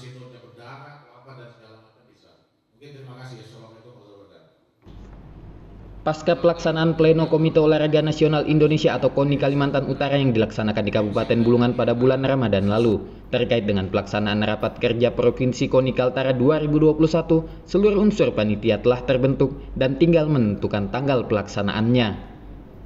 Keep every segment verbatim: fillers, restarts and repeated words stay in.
situnya berdarah, apa dan segala macam bisa. Mungkin terima kasih. Assalamualaikum warahmatullahi wabarakatuh. Pasca pelaksanaan Pleno Komite Olahraga Nasional Indonesia atau KONI Kalimantan Utara yang dilaksanakan di Kabupaten Bulungan pada bulan Ramadan lalu, terkait dengan pelaksanaan rapat kerja Provinsi KONI Kaltara dua ribu dua puluh satu, seluruh unsur panitia telah terbentuk dan tinggal menentukan tanggal pelaksanaannya.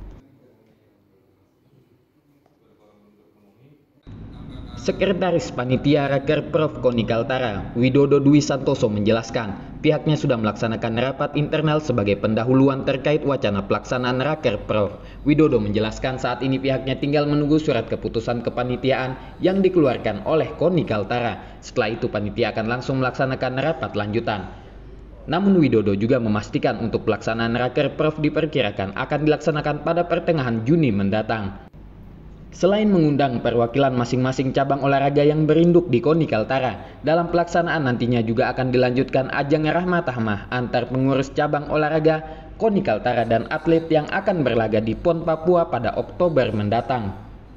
Sekretaris Panitia Raker Prof KONI Kaltara, Widodo Dwi Santoso menjelaskan, pihaknya sudah melaksanakan rapat internal sebagai pendahuluan terkait wacana pelaksanaan Raker Prof. Widodo menjelaskan saat ini pihaknya tinggal menunggu surat keputusan kepanitiaan yang dikeluarkan oleh KONI Kaltara. Setelah itu panitia akan langsung melaksanakan rapat lanjutan. Namun Widodo juga memastikan untuk pelaksanaan Raker Prof diperkirakan akan dilaksanakan pada pertengahan Juni mendatang. Selain mengundang perwakilan masing-masing cabang olahraga yang berinduk di KONI Kaltara, dalam pelaksanaan nantinya juga akan dilanjutkan ajang rahmah-tahmah antar pengurus cabang olahraga KONI Kaltara dan atlet yang akan berlaga di Pon Papua pada Oktober mendatang.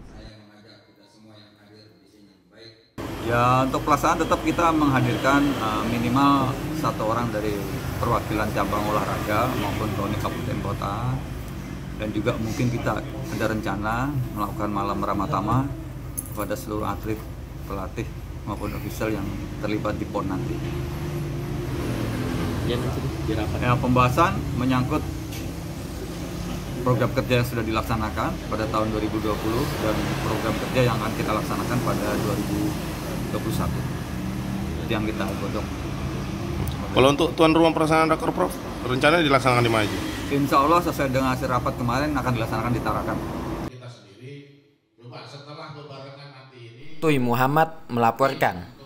Ya, untuk pelaksanaan tetap kita menghadirkan uh, minimal satu orang dari perwakilan cabang olahraga maupun KONI Kabupaten Kota. Dan juga mungkin kita ada rencana melakukan malam ramah-tamah kepada seluruh atlet, pelatih maupun ofisial yang terlibat di PON nanti. Ya, pembahasan menyangkut program kerja yang sudah dilaksanakan pada tahun dua ribu dua puluh dan program kerja yang akan kita laksanakan pada dua ribu dua puluh satu. Itu yang kita godok. Kalau untuk tuan rumah pelaksanaan Raker Prof, rencananya dilaksanakan di mana aja? Insya Allah sesuai dengan hasil rapat kemarin akan dilaksanakan di Tarakan. Kita sendiri coba setelah lebaran nanti ini. Tui Muhammad melaporkan.